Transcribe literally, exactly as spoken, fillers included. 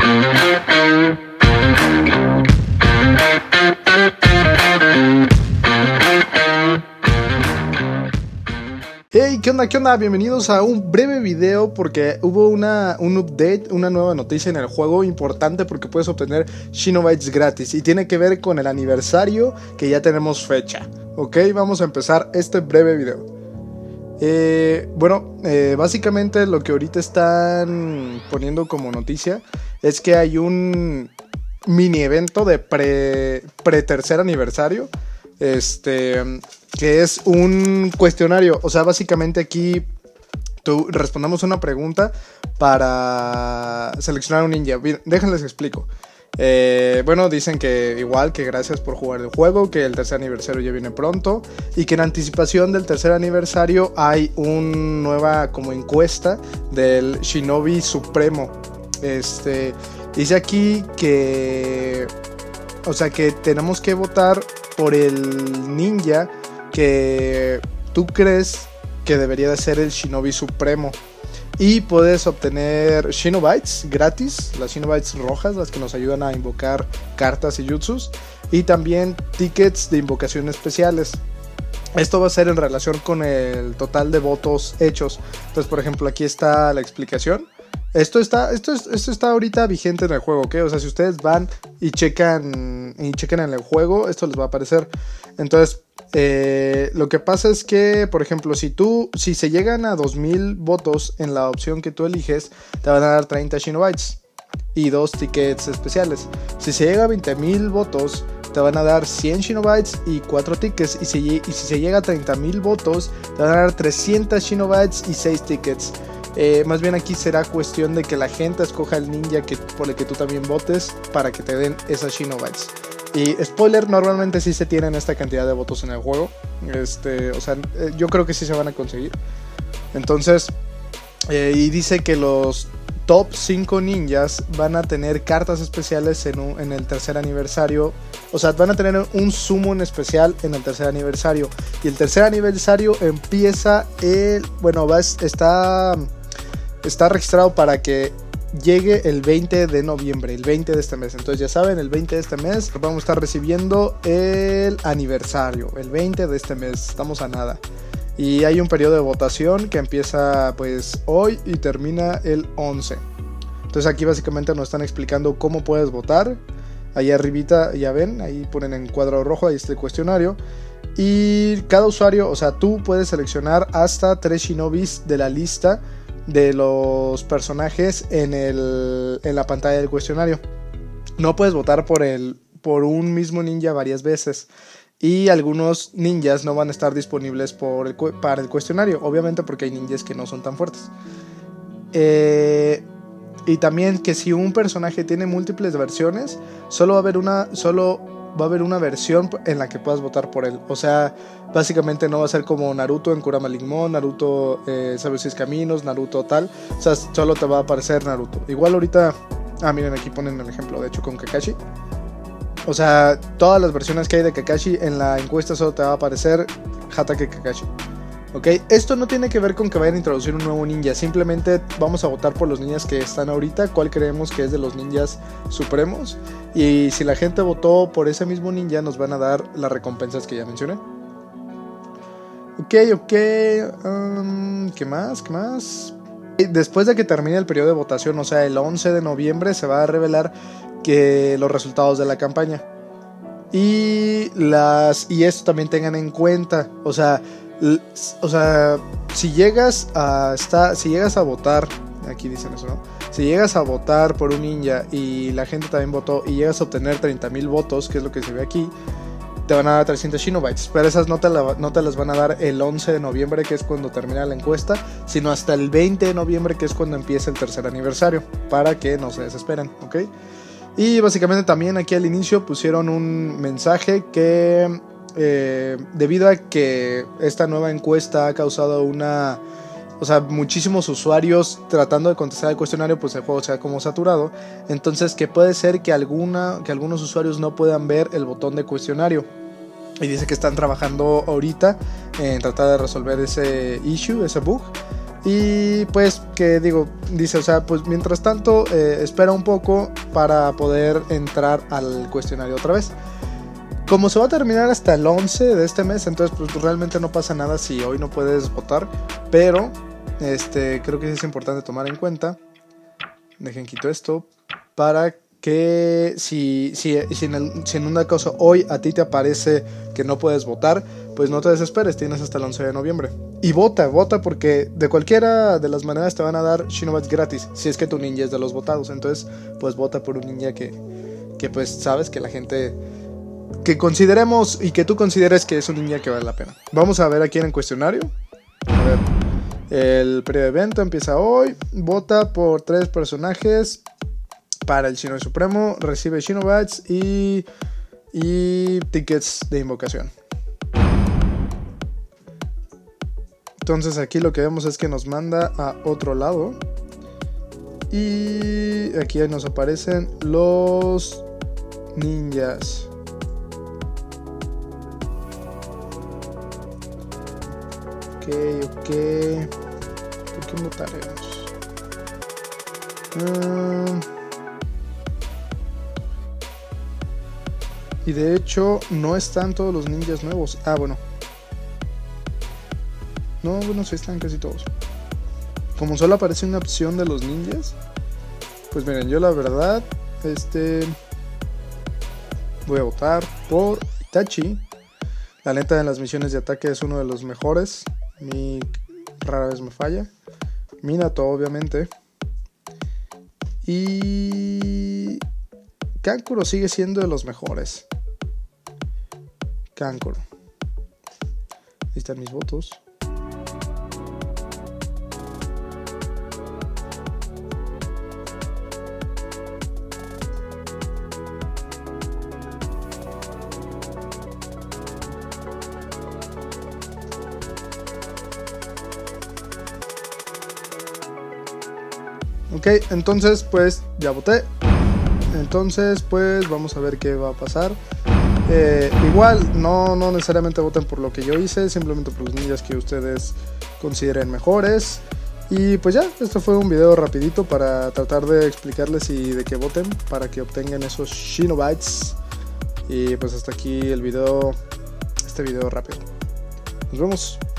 Hey, ¿qué onda? ¿Qué onda? Bienvenidos a un breve video porque hubo una, un update, una nueva noticia en el juego importante porque puedes obtener Shinobites gratis y tiene que ver con el aniversario que ya tenemos fecha. Ok, vamos a empezar este breve video. Eh, bueno, eh, básicamente lo que ahorita están poniendo como noticia es que hay un mini evento de pre, pre tercer aniversario. Este, que es un cuestionario, o sea, básicamente aquí tú respondamos una pregunta para seleccionar un ninja. Bien, déjenles explico. Eh, bueno, dicen que igual que gracias por jugar el juego, que el tercer aniversario ya viene pronto y que en anticipación del tercer aniversario hay una nueva como encuesta del Shinobi Supremo. Este, dice aquí que, o sea, que tenemos que votar por el ninja que tú crees que debería de ser el Shinobi Supremo. Y puedes obtener Shinobites gratis, las Shinobites rojas, las que nos ayudan a invocar cartas y jutsus. Y también tickets de invocación especiales. Esto va a ser en relación con el total de votos hechos. Entonces, por ejemplo, aquí está la explicación. Esto está, esto, es, esto está ahorita vigente en el juego, ¿ok? O sea, si ustedes van y checan, y checan en el juego, esto les va a aparecer. Entonces, eh, lo que pasa es que, por ejemplo, si tú, si se llegan a dos mil votos en la opción que tú eliges, te van a dar treinta Shinobites y dos tickets especiales. Si se llega a veinte mil votos, te van a dar cien Shinobites y cuatro tickets. Y si, y si se llega a treinta mil votos, te van a dar trescientos Shinobites y seis tickets. Eh, más bien aquí será cuestión de que la gente escoja el ninja que, por el que tú también votes para que te den esas Shinobites. Y spoiler, normalmente sí se tienen esta cantidad de votos en el juego. Este, o sea, eh, yo creo que sí se van a conseguir. Entonces, eh, y dice que los top cinco ninjas van a tener cartas especiales en, un, en el tercer aniversario. O sea, van a tener un summon especial en el tercer aniversario. Y el tercer aniversario empieza el... Bueno, va, está... Está registrado para que llegue el veinte de noviembre, el veinte de este mes. Entonces ya saben, el veinte de este mes vamos a estar recibiendo el aniversario, el veinte de este mes, estamos a nada. Y hay un periodo de votación que empieza pues hoy y termina el once. Entonces aquí básicamente nos están explicando cómo puedes votar. Ahí arribita ya ven, ahí ponen en cuadro rojo, ahí está el cuestionario. Y cada usuario, o sea, tú puedes seleccionar hasta tres Shinobis de la lista de los personajes en, el, en la pantalla del cuestionario. No puedes votar por, el, por un mismo ninja varias veces. Y algunos ninjas no van a estar disponibles por el, para el cuestionario. Obviamente porque hay ninjas que no son tan fuertes. Eh, y también que si un personaje tiene múltiples versiones, solo va a haber una... Solo va a haber una versión en la que puedas votar por él. O sea, básicamente no va a ser como Naruto en Kurama Limón, Naruto eh, Sabe Seis Caminos, Naruto tal. O sea, solo te va a aparecer Naruto. Igual ahorita... Ah, miren, aquí ponen el ejemplo, de hecho, con Kakashi. O sea, todas las versiones que hay de Kakashi en la encuesta solo te va a aparecer Hatake Kakashi. ¿Ok? Esto no tiene que ver con que vayan a introducir un nuevo ninja. Simplemente vamos a votar por los ninjas que están ahorita. ¿Cuál creemos que es de los ninjas supremos? Y si la gente votó por ese mismo ninja, nos van a dar las recompensas que ya mencioné. Ok, ok. Um, ¿Qué más? ¿Qué más? Después de que termine el periodo de votación, o sea, el once de noviembre, se va a revelar que los resultados de la campaña. Y, las, y esto también tengan en cuenta. O sea... O sea, si llegas a estar, si llegas a votar, aquí dicen eso, ¿no? Si llegas a votar por un ninja y la gente también votó y llegas a obtener treinta mil votos, que es lo que se ve aquí, te van a dar trescientos Shinobites. Pero esas no te, la, no te las van a dar el once de noviembre, que es cuando termina la encuesta, sino hasta el veinte de noviembre, que es cuando empieza el tercer aniversario, para que no se desesperen, ¿ok? Y básicamente también aquí al inicio pusieron un mensaje que... Eh, debido a que esta nueva encuesta ha causado una... O sea, muchísimos usuarios tratando de contestar el cuestionario, pues el juego se ha como saturado. Entonces que puede ser que, alguna, que algunos usuarios no puedan ver el botón de cuestionario. Y dice que están trabajando ahorita en tratar de resolver ese issue, ese bug. Y pues que digo, dice, o sea, pues mientras tanto eh, espera un poco para poder entrar al cuestionario otra vez. Como se va a terminar hasta el once de este mes, entonces pues realmente no pasa nada si hoy no puedes votar. Pero este, creo que es importante tomar en cuenta. Dejen quito esto. Para que si, si, si, en el, si en una cosa hoy a ti te aparece que no puedes votar, pues no te desesperes, tienes hasta el once de noviembre. Y vota, vota porque de cualquiera de las maneras te van a dar Shinobytes gratis, si es que tu ninja es de los votados. Entonces pues vota por un ninja que, que pues sabes que la gente... que consideremos y que tú consideres que es un ninja que vale la pena. Vamos a ver aquí en el cuestionario. A ver. El periodo de evento empieza hoy. Vota por tres personajes para el Shinobi Supremo. Recibe Shinobytes y, y tickets de invocación. Entonces aquí lo que vemos es que nos manda a otro lado. Y aquí nos aparecen los ninjas. Ok, ok. ¿Por qué votaremos? Um, y de hecho, no están todos los ninjas nuevos. Ah, bueno. No, bueno, sí están casi todos. Como solo aparece una opción de los ninjas, pues miren, yo la verdad, este, voy a votar por Itachi. La neta en las misiones de ataque es uno de los mejores. Mi rara vez me falla. Minato, obviamente. Y Kankuro sigue siendo de los mejores. Kankuro. Ahí están mis votos. Ok, entonces pues ya voté. Entonces pues vamos a ver qué va a pasar. eh, Igual no, no necesariamente voten por lo que yo hice, simplemente por los ninjas que ustedes consideren mejores. Y pues ya, esto fue un video rapidito para tratar de explicarles y de que voten para que obtengan esos Shinobytes. Y pues hasta aquí el video, este video rápido. Nos vemos.